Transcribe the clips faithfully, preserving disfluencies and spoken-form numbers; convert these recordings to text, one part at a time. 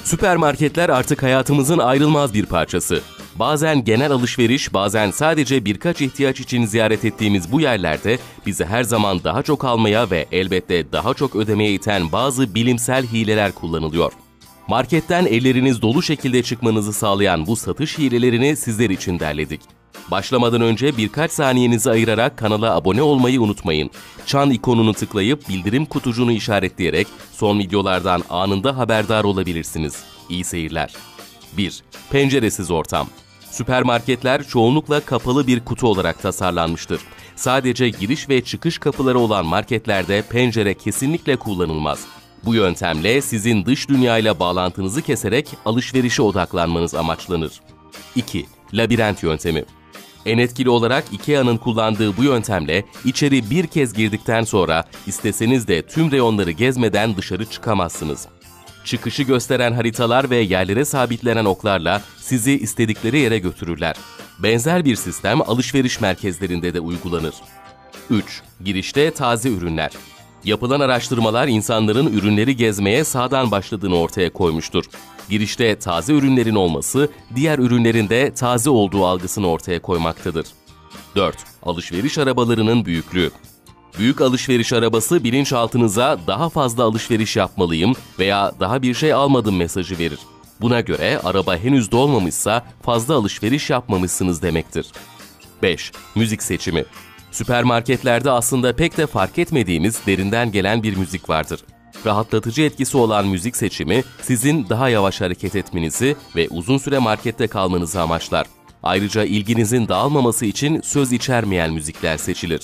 Süpermarketler artık hayatımızın ayrılmaz bir parçası. Bazen genel alışveriş, bazen sadece birkaç ihtiyaç için ziyaret ettiğimiz bu yerlerde bizi her zaman daha çok almaya ve elbette daha çok ödemeye iten bazı bilimsel hileler kullanılıyor. Marketten elleriniz dolu şekilde çıkmanızı sağlayan bu satış hilelerini sizler için derledik. Başlamadan önce birkaç saniyenizi ayırarak kanala abone olmayı unutmayın. Çan ikonunu tıklayıp bildirim kutucuğunu işaretleyerek son videolardan anında haberdar olabilirsiniz. İyi seyirler. bir. Penceresiz ortam. Süpermarketler çoğunlukla kapalı bir kutu olarak tasarlanmıştır. Sadece giriş ve çıkış kapıları olan marketlerde pencere kesinlikle kullanılmaz. Bu yöntemle sizin dış dünyayla bağlantınızı keserek alışverişe odaklanmanız amaçlanır. iki. Labirent yöntemi. En etkili olarak IKEA'nın kullandığı bu yöntemle içeri bir kez girdikten sonra isteseniz de tüm reyonları gezmeden dışarı çıkamazsınız. Çıkışı gösteren haritalar ve yerlere sabitlenen oklarla sizi istedikleri yere götürürler. Benzer bir sistem alışveriş merkezlerinde de uygulanır. üç. Girişte taze ürünler. Yapılan araştırmalar insanların ürünleri gezmeye sağdan başladığını ortaya koymuştur. Girişte taze ürünlerin olması, diğer ürünlerin de taze olduğu algısını ortaya koymaktadır. dört. Alışveriş arabalarının büyüklüğü. Büyük alışveriş arabası bilinçaltınıza daha fazla alışveriş yapmalıyım veya daha bir şey almadım mesajı verir. Buna göre araba henüz dolmamışsa fazla alışveriş yapmamışsınız demektir. beş. Müzik seçimi. Süpermarketlerde aslında pek de fark etmediğimiz derinden gelen bir müzik vardır. Rahatlatıcı etkisi olan müzik seçimi sizin daha yavaş hareket etmenizi ve uzun süre markette kalmanızı amaçlar. Ayrıca ilginizin dağılmaması için söz içermeyen müzikler seçilir.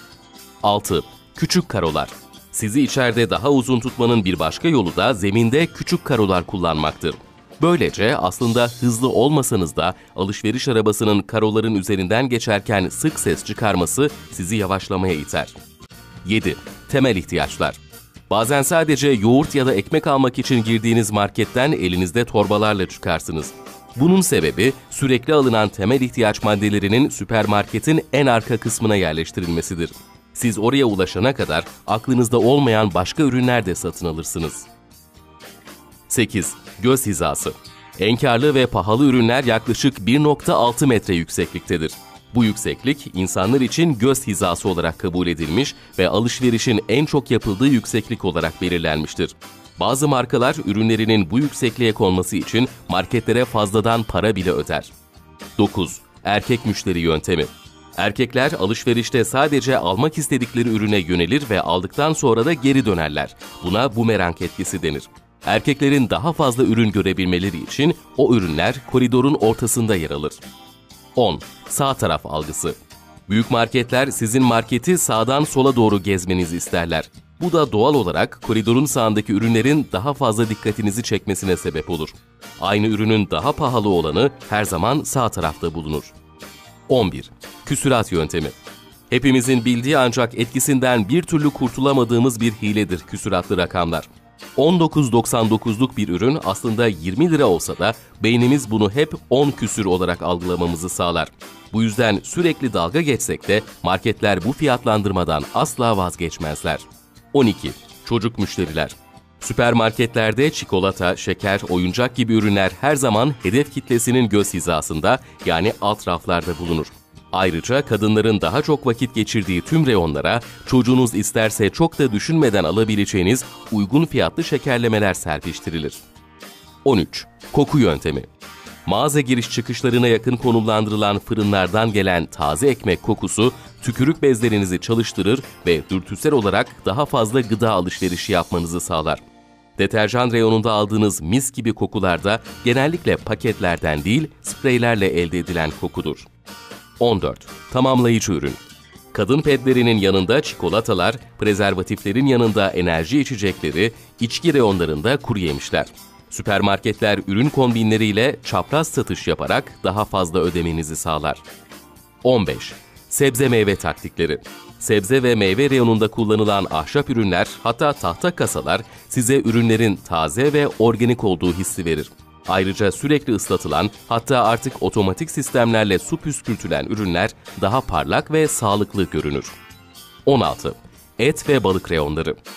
altı. Küçük karolar. Sizi içeride daha uzun tutmanın bir başka yolu da zeminde küçük karolar kullanmaktır. Böylece aslında hızlı olmasanız da alışveriş arabasının karoların üzerinden geçerken sık ses çıkarması sizi yavaşlamaya iter. yedi. Temel ihtiyaçlar. Bazen sadece yoğurt ya da ekmek almak için girdiğiniz marketten elinizde torbalarla çıkarsınız. Bunun sebebi sürekli alınan temel ihtiyaç maddelerinin süpermarketin en arka kısmına yerleştirilmesidir. Siz oraya ulaşana kadar aklınızda olmayan başka ürünler de satın alırsınız. sekiz. Göz hizası. En karlı ve pahalı ürünler yaklaşık bir nokta altı metre yüksekliktedir. Bu yükseklik insanlar için göz hizası olarak kabul edilmiş ve alışverişin en çok yapıldığı yükseklik olarak belirlenmiştir. Bazı markalar ürünlerinin bu yüksekliğe konması için marketlere fazladan para bile öder. dokuz. Erkek müşteri yöntemi. Erkekler alışverişte sadece almak istedikleri ürüne yönelir ve aldıktan sonra da geri dönerler. Buna bumerang etkisi denir. Erkeklerin daha fazla ürün görebilmeleri için o ürünler koridorun ortasında yer alır. on. Sağ taraf algısı. Büyük marketler sizin marketi sağdan sola doğru gezmenizi isterler. Bu da doğal olarak koridorun sağındaki ürünlerin daha fazla dikkatinizi çekmesine sebep olur. Aynı ürünün daha pahalı olanı her zaman sağ tarafta bulunur. on bir. Küsurat yöntemi. Hepimizin bildiği ancak etkisinden bir türlü kurtulamadığımız bir hiledir küsuratlı rakamlar. on dokuz doksan dokuzluk bir ürün aslında yirmi lira olsa da beynimiz bunu hep on küsür olarak algılamamızı sağlar. Bu yüzden sürekli dalga geçsek de marketler bu fiyatlandırmadan asla vazgeçmezler. on iki. Çocuk müşteriler. Süpermarketlerde çikolata, şeker, oyuncak gibi ürünler her zaman hedef kitlesinin göz hizasında, yani alt raflarda bulunur. Ayrıca kadınların daha çok vakit geçirdiği tüm reyonlara çocuğunuz isterse çok da düşünmeden alabileceğiniz uygun fiyatlı şekerlemeler serpiştirilir. on üç. Koku yöntemi. Mağaza giriş çıkışlarına yakın konumlandırılan fırınlardan gelen taze ekmek kokusu tükürük bezlerinizi çalıştırır ve dürtüsel olarak daha fazla gıda alışverişi yapmanızı sağlar. Deterjan reyonunda aldığınız mis gibi kokular da genellikle paketlerden değil, spreylerle elde edilen kokudur. on dört. Tamamlayıcı ürün. Kadın pedlerinin yanında çikolatalar, prezervatiflerin yanında enerji içecekleri, içki reyonlarında kuru yemişler. Süpermarketler ürün kombinleriyle çapraz satış yaparak daha fazla ödemenizi sağlar. on beş. Sebze meyve taktikleri. Sebze ve meyve reyonunda kullanılan ahşap ürünler, hatta tahta kasalar size ürünlerin taze ve organik olduğu hissi verir. Ayrıca sürekli ıslatılan, hatta artık otomatik sistemlerle su püskürtülen ürünler daha parlak ve sağlıklı görünür. on altı. Et ve balık reyonları.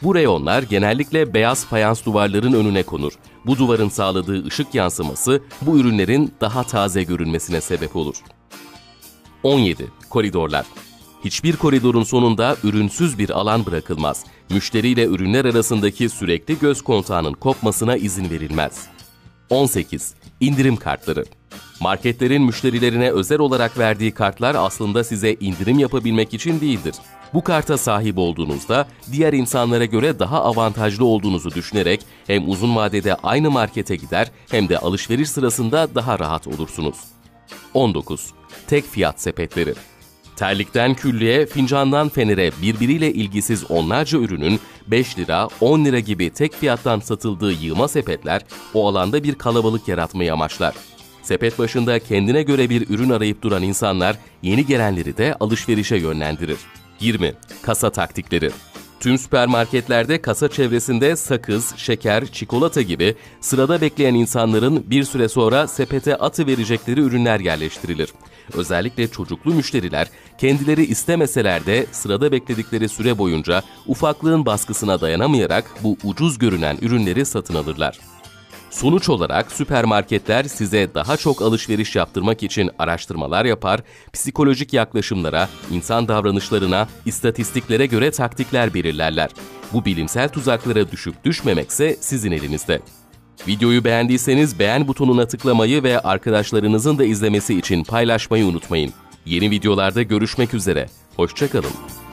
Bu reyonlar genellikle beyaz fayans duvarların önüne konur. Bu duvarın sağladığı ışık yansıması bu ürünlerin daha taze görünmesine sebep olur. on yedi. Koridorlar. Hiçbir koridorun sonunda ürünsüz bir alan bırakılmaz. Müşteriyle ürünler arasındaki sürekli göz kontağının kopmasına izin verilmez. on sekiz. İndirim kartları. Marketlerin müşterilerine özel olarak verdiği kartlar aslında size indirim yapabilmek için değildir. Bu karta sahip olduğunuzda diğer insanlara göre daha avantajlı olduğunuzu düşünerek hem uzun vadede aynı markete gider hem de alışveriş sırasında daha rahat olursunuz. on dokuz. Tek fiyat sepetleri. Terlikten küllüğe, fincandan fenere birbiriyle ilgisiz onlarca ürünün beş lira, on lira gibi tek fiyattan satıldığı yığma sepetler o alanda bir kalabalık yaratmayı amaçlar. Sepet başında kendine göre bir ürün arayıp duran insanlar yeni gelenleri de alışverişe yönlendirir. yirmi. Kasa taktikleri. Tüm süpermarketlerde kasa çevresinde sakız, şeker, çikolata gibi sırada bekleyen insanların bir süre sonra sepete atıverecekleri ürünler yerleştirilir. Özellikle çocuklu müşteriler kendileri istemeseler de sırada bekledikleri süre boyunca ufaklığın baskısına dayanamayarak bu ucuz görünen ürünleri satın alırlar. Sonuç olarak süpermarketler size daha çok alışveriş yaptırmak için araştırmalar yapar, psikolojik yaklaşımlara, insan davranışlarına, istatistiklere göre taktikler belirlerler. Bu bilimsel tuzaklara düşüp düşmemekse sizin elinizde. Videoyu beğendiyseniz beğen butonuna tıklamayı ve arkadaşlarınızın da izlemesi için paylaşmayı unutmayın. Yeni videolarda görüşmek üzere, hoşça kalın.